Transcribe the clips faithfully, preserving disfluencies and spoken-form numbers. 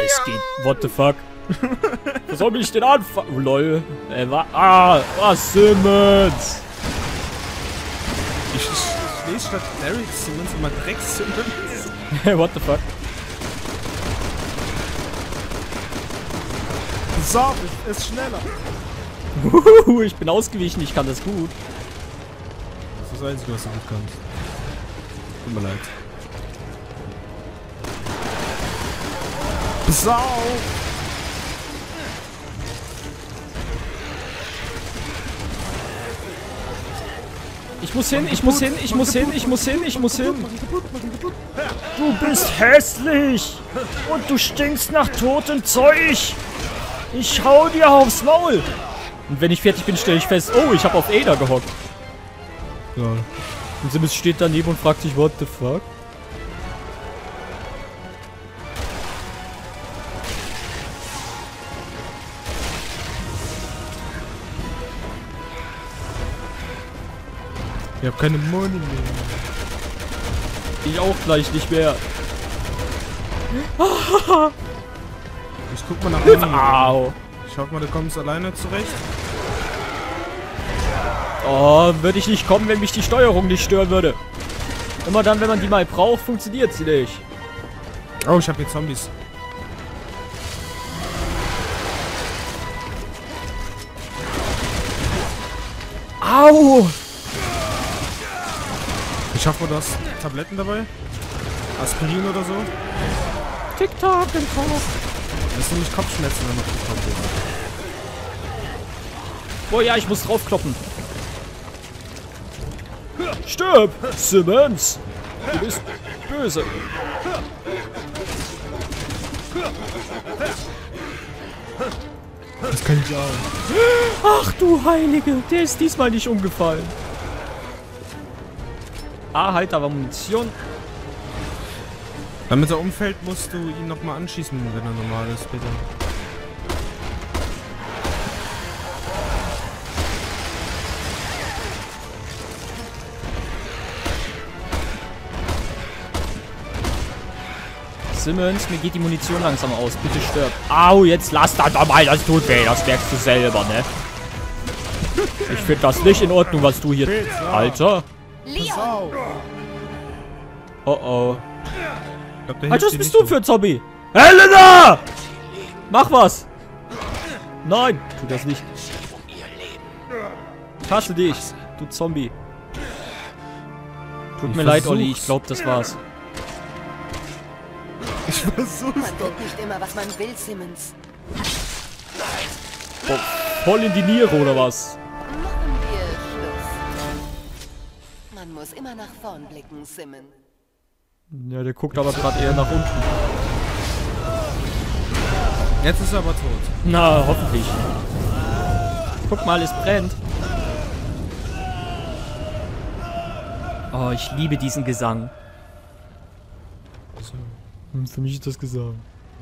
Es geht. What the fuck? Was soll ich denn anfangen? Oh, lol. Äh, wa ah, was Simmons? Ich, ich, ich lese statt Derek Simmons immer Dreck Simmons. What the fuck? So, ist schneller. Uhuhu, ich bin ausgewichen, ich kann das gut. Das ist das Einzige, was du gut kannst. Tut mir leid. Sau! Ich muss hin, ich muss hin, ich muss hin, ich muss hin, ich muss hin. Du bist hässlich! Und du stinkst nach totem Zeug! Ich hau dir aufs Maul! Und wenn ich fertig bin, stelle ich fest, oh, ich habe auf Ada gehockt. Ja. Und Simmons steht daneben und fragt sich, what the fuck? Ich hab keine Money mehr. Ich auch gleich nicht mehr. Ich guck mal nach hinten. Au! Ich hoffe mal, du kommst alleine zurecht. Oh, würde ich nicht kommen, wenn mich die Steuerung nicht stören würde. Immer dann, wenn man die mal braucht, funktioniert sie nicht. Oh, ich habe hier Zombies. Au! Ich hoffe, du hast Tabletten dabei. Aspirin oder so. Tick-Tack im Kopf. Das ist nämlich Kopfschmerzen, wenn man bekommen wird. Oh ja, ich muss draufkloppen. Stirb, Simmons! Du bist böse. Das kann ich auch. Ach du Heilige, der ist diesmal nicht umgefallen. Ah, halt, da war Munition. Damit er umfällt, musst du ihn nochmal anschießen, wenn er normal ist, bitte. Simmons, mir geht die Munition langsam aus. Bitte stirb. Au, jetzt lass das doch mal. Das tut weh. Das merkst du selber, ne? Ich finde das nicht in Ordnung, was du hier... Alter. Leon. Oh oh. Glaub, der Alter, was hilft bist dir du nicht für ein Zombie? Helena! Mach was! Nein, tu das nicht. Tasse dich, du Zombie. Tut Ich mir leid, versuch's. Olli. Ich glaube, das war's. Ich versuch's Man doch. wird nicht immer, was man will, Simmons. Oh, voll in die Niere, oder was? Machen wir Schluss. Man muss immer nach vorn blicken, Simmons. Ja, der guckt aber gerade eher nach unten. Jetzt ist er aber tot. Na, hoffentlich. Guck mal, es brennt. Oh, ich liebe diesen Gesang. So. Für mich ist das Gesang.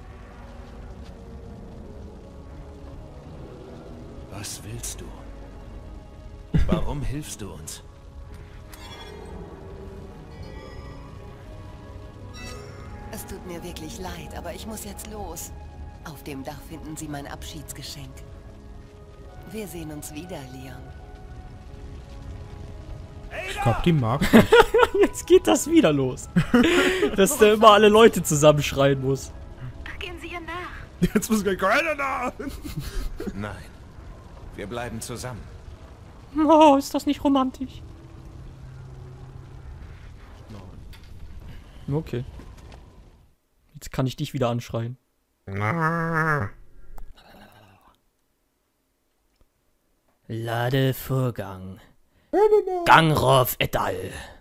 Was willst du? Warum hilfst du uns? Es tut mir wirklich leid, aber ich muss jetzt los. Auf dem Dach finden Sie mein Abschiedsgeschenk. Wir sehen uns wieder, Leon. Ich glaub, die mag mich. Jetzt geht das wieder los. Dass der immer alle Leute zusammenschreien muss. Gehen Sie ihr nach. Jetzt muss ich keiner da. Nein. Wir bleiben zusammen. Oh, ist das nicht romantisch? Okay. Jetzt kann ich dich wieder anschreien. Ladevorgang. Gangrov et al.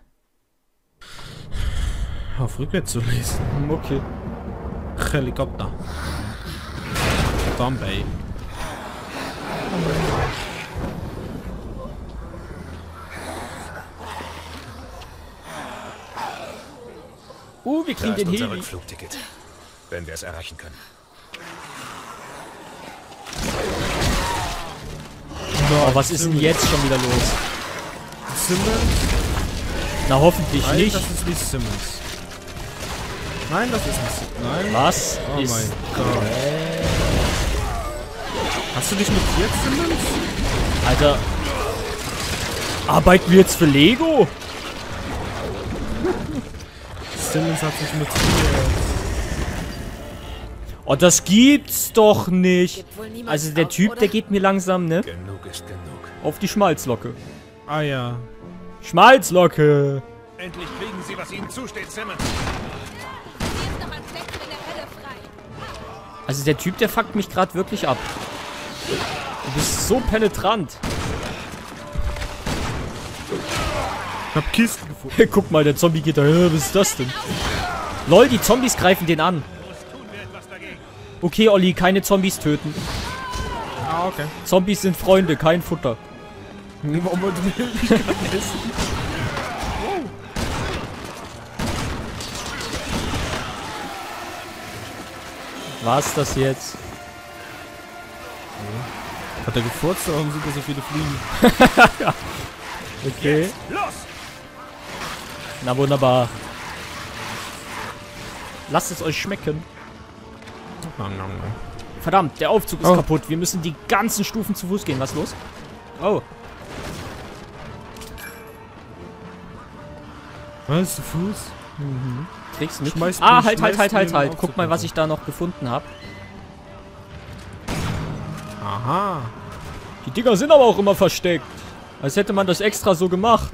Auf rückwärts zu lesen. Okay. Helikopter. Bombay. Uh, wir Da kriegen ist den unser Heli. Rückflugticket. Wenn wir es erreichen können. Oh, was ist denn jetzt schon wieder los? Simmons? Na, hoffentlich Nein, nicht. das ist nicht Simmons. Nein, das ist nicht so. Nein. Was Oh ist... mein Gott. Hast du dich notiert, Simmons? Alter. Arbeiten wir jetzt für Lego? Simmons hat sich notiert. Oh, das gibt's doch nicht. Gibt wohl niemand Also der auf, Typ, oder? der geht mir langsam, ne? Genug ist genug. Auf die Schmalzlocke. Ah ja. Schmalzlocke. Endlich kriegen Sie, was Ihnen zusteht, Simmons. Also der Typ, der fuckt mich gerade wirklich ab. Du bist so penetrant. Ich hab Kisten gefunden. Guck mal, der Zombie geht da. Hä, was ist das denn? Lol, die Zombies greifen den an. Okay, Olli, keine Zombies töten. Ah, okay. Zombies sind Freunde, kein Futter. Warum wollte ich mich gerade essen? Was ist das jetzt? Hat er gefurzt, warum sind da so viele Fliegen? Okay. Los! Na wunderbar. Lasst es euch schmecken. Verdammt, der Aufzug ist Oh. kaputt. Wir müssen die ganzen Stufen zu Fuß gehen. Was ist los? Oh. Was? Zu Fuß? Kriegst du mit? Schmeißt Ah, den- halt, halt, schmeißt halt, den halt, in den halt. Aufzug Guck mal, was runter. ich da noch gefunden habe. Aha. Die Dinger sind aber auch immer versteckt. Als hätte man das extra so gemacht.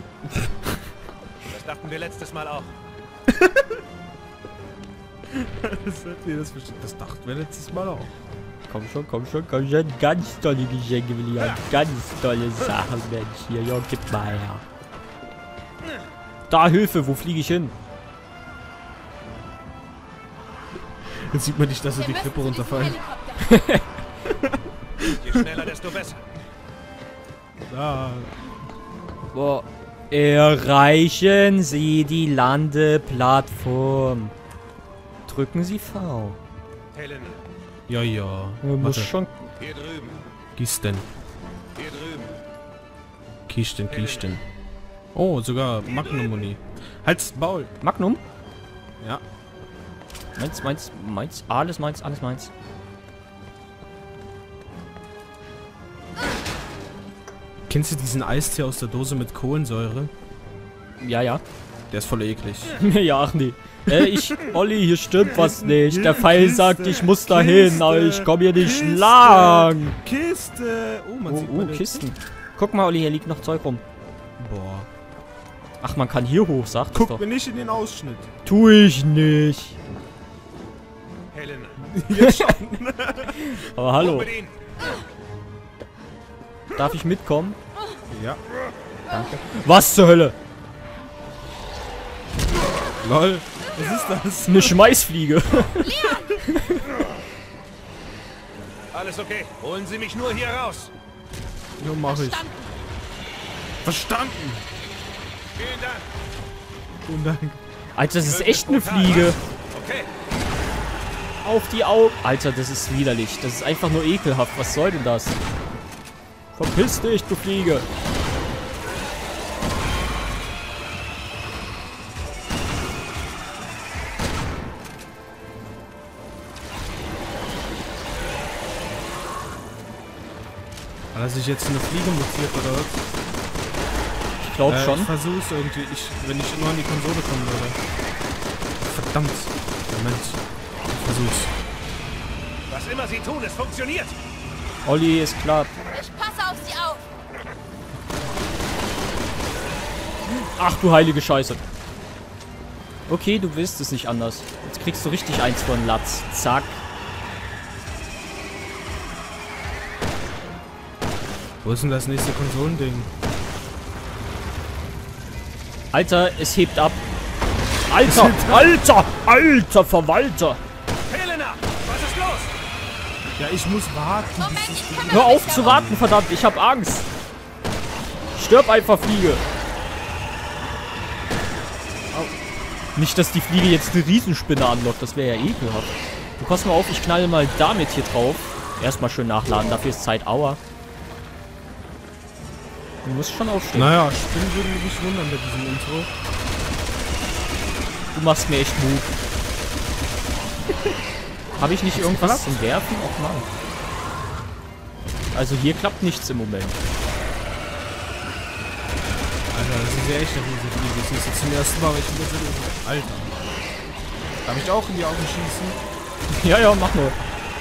Das dachten wir letztes Mal auch. Das, nee, das, das dachten wir letztes Mal auch. Komm schon, komm schon, komm schon. Ganz tolle Geschenke will ich haben. Ganz tolle Sachen, Mensch. Hier, ja, gib mal her. Da, Hilfe, wo fliege ich hin? Jetzt sieht man nicht, dass er die Klippe runterfallen. Je schneller, desto besser. Da. Boah. Erreichen Sie die Landeplattform. Drücken Sie V. Helen, Ja, ja. Du musst Warte. schon... hier drüben. Kisten. Hier drüben. Kisten, Kisten. Oh, sogar Magnum-Muni. Halt's Maul. Magnum? Ja. Meins, meins, meins. Alles meins, alles meins. Kennst du diesen Eistee aus der Dose mit Kohlensäure? Ja, ja. Der ist voll eklig. Ja, ach nee. Äh, ich... Olli, hier stimmt was nicht. Der Pfeil sagt, ich muss da hin, aber ich komme hier nicht Kiste, lang. Kiste. Oh, man Oh, sieht oh, meine- Kisten. Guck mal, Olli, hier liegt noch Zeug rum. Boah. Ach, man kann hier hoch, sagt es Guck doch. mir nicht in den Ausschnitt. Tu ich nicht. Helen, Jetzt schon. Aber hallo, mit ihnen. darf ich mitkommen? Ja. Was zur Hölle? Lol. Was ist das? Eine Schmeißfliege. Alles okay. Holen Sie mich nur hier raus. Ja, mach ich. Verstanden. Vielen Dank. Vielen Dank. Alter, das ist echt eine Fliege. Okay. Auf die Augen. Alter, das ist widerlich. Das ist einfach nur ekelhaft. Was soll denn das? Verpiss dich, du Fliege. Hat er sich jetzt eine Fliege mutiert oder was? Ich glaube Äh, schon. Ich versuch's irgendwie, ich, wenn ich nur an die Konsole kommen würde. Verdammt. Moment. Ich versuch's. Was immer Sie tun, es funktioniert. Olli, ist klar. Ich passe auf sie auf. Ach du heilige Scheiße. Okay, du willst es nicht anders. Jetzt kriegst du richtig eins von Latz. Zack. Wo ist denn das nächste Konsolending? Alter, es hebt ab. Alter, Alter, Alter Verwalter. Helena, was ist los? Ja, ich muss warten, bis ich... ich kann Hör auf zu warten, verdammt. Ich hab Angst. Stirb einfach, Fliege. Au. Nicht, dass die Fliege jetzt eine Riesenspinne anlockt. Das wäre ja ekelhaft. Du pass mal auf, ich knalle mal damit hier drauf. Erstmal schön nachladen. Dafür ist Zeit. Aua. Du musst schon aufstehen. Naja, Spinnen würden mich nicht wundern bei diesem Intro. Du machst mir echt Mut. Habe ich nicht irgendwas zum Werfen? Och Mann. Also hier klappt nichts im Moment. Alter, das ist ja echt eine riesige Fliege. Das ist jetzt zum ersten Mal, weil ich wieder so. Alter. Darf ich auch in die Augen schießen? Ja, ja, mach nur.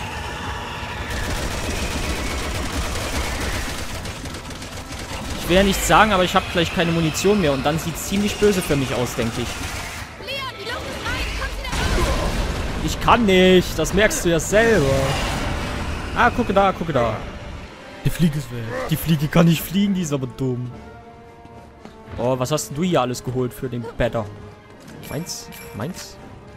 Ich will ja nichts sagen, aber ich habe gleich keine Munition mehr und dann sieht es ziemlich böse für mich aus, denke ich. Leon, die Luft ist rein, komm wieder raus! Ich kann nicht, das merkst du ja selber. Ah, gucke da, gucke da. Die Fliege ist weg. Die Fliege kann nicht fliegen, die ist aber dumm. Oh, was hast denn du hier alles geholt für den Better? Meins? Meins?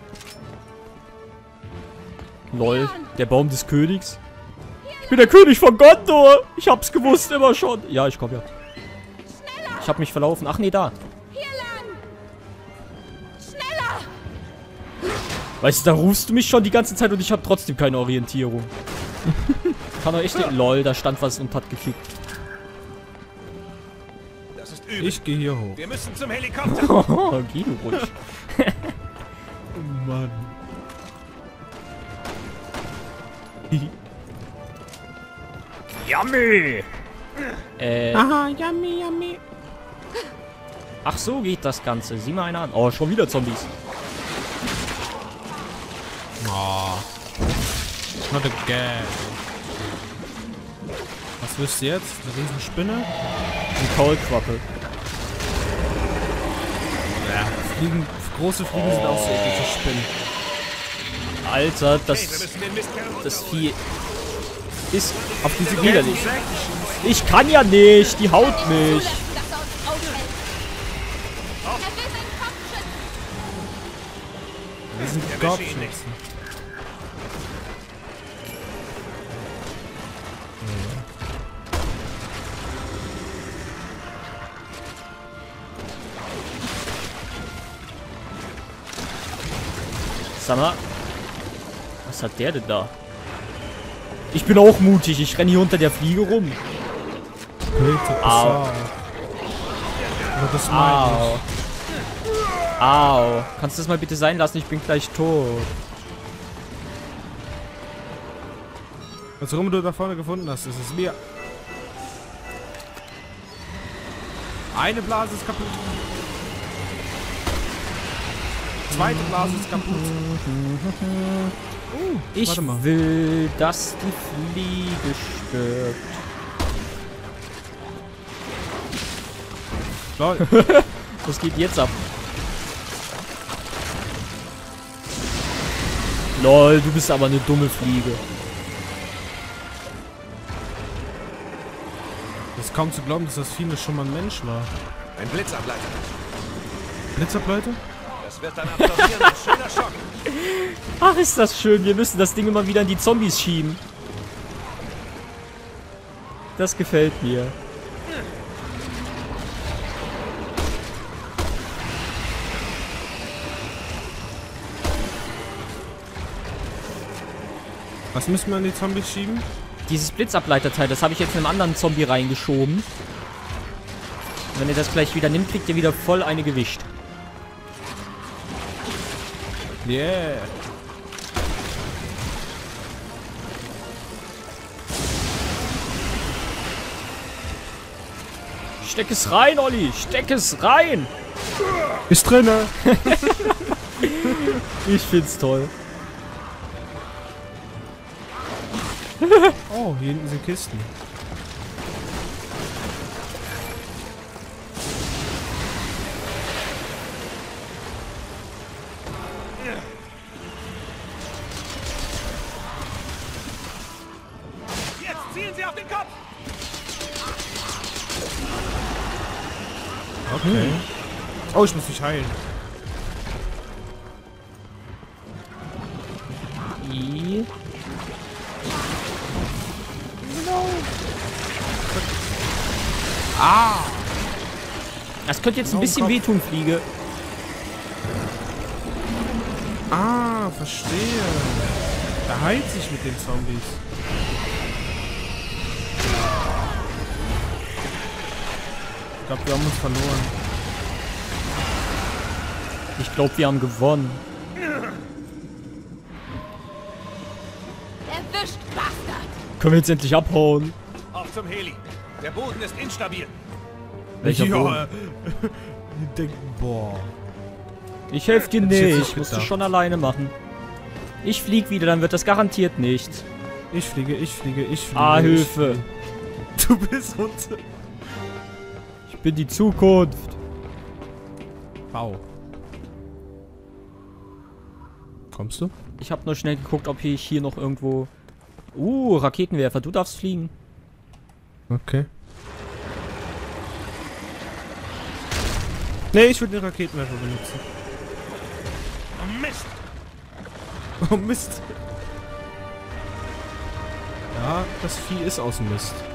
Lol, der Baum des Königs. Ich bin der König von Gondor. Ich hab's gewusst, immer schon. Ja, ich komm ja. Ich hab mich verlaufen. Ach nee, da. Hier lang! Schneller! Weißt du, da rufst du mich schon die ganze Zeit und ich hab trotzdem keine Orientierung. Kann doch echt... Lol, da stand was und hat gekickt. Das ist übel. Ich gehe hier hoch. Wir müssen zum Helikopter. Oh, geh du ruhig. Oh Mann. Yummy! Äh, Aha, yummy, yummy. ach so geht das Ganze. Sieh mal einer an. Oh, schon wieder Zombies. Oh. Not again. Was wirst du jetzt? Eine Riesenspinne? Ein Kaulquappe. Ja. Fliegen, große Fliegen sind auch so eklige Spinnen. Alter, Hey, wir das, müssen den Mistkerl das Vieh ist Auf diese widerlich. Ich kann ja nicht, die haut mich. Zulassen, dass er uns aufhält! Er will seinen Kopf schützen! Wir sind Erwische ihn Gorbschützen. Sag mal, was hat der denn da? Ich bin auch mutig, ich renne hier unter der Fliege rum. Pilze, Au. Aber das meine Au. Au. Kannst du das mal bitte sein lassen? Ich bin gleich tot. ich. Was auch immer du da vorne gefunden hast, ist es mir. Eine Blase ist kaputt. Zweite Blase ist kaputt. Uh, Ich warte mal. will, dass die Fliege stirbt. Lol. Was geht jetzt ab? Lol, du bist aber eine dumme Fliege. Das ist kaum zu glauben, dass das Vieh schon mal ein Mensch war. Ein Blitzableiter. Blitzableiter? Das wird dann absorbieren. Ein schöner Schock. Ach, ist das schön. Wir müssen das Ding immer wieder in die Zombies schieben. Das gefällt mir. Was müssen wir an die Zombies schieben? Dieses Blitzableiterteil, das habe ich jetzt in einem anderen Zombie reingeschoben. Und wenn ihr das gleich wieder nimmt, kriegt ihr wieder voll eine gewischt. Yeah. Steck es rein, Olli! Steck es rein! Ist drinne. Ich find's toll. Oh, hier hinten sind Kisten. Jetzt zielen Sie auf den Kopf. Okay. Oh, ich muss mich heilen. I. Ah! Das könnte jetzt ein Genau im bisschen Kopf. wehtun, Fliege. Ah, verstehe. Da heilt sich mit den Zombies. Ich glaube, wir haben uns verloren. Ich glaube, wir haben gewonnen. Erwischt, Bastard! Können wir jetzt endlich abhauen? Auf zum Heli. Der Boden ist instabil. Welcher Boden? Ja. Die denken, boah. Ich helfe dir Hätte ich jetzt nicht. nicht Ich muss das gedacht. schon alleine machen. Ich flieg wieder, dann wird das garantiert nicht. Ich fliege, ich fliege, ich fliege. Ah, ich Hilfe. fliege. Du bist unter. Ich bin die Zukunft. Wow. Kommst du? Ich habe nur schnell geguckt, ob ich hier noch irgendwo... Uh, Raketenwerfer. Du darfst fliegen. Okay. Nee, ich würde den Raketenwerfer benutzen. Oh Mist. Oh Mist. Ja, das Vieh ist aus dem Mist.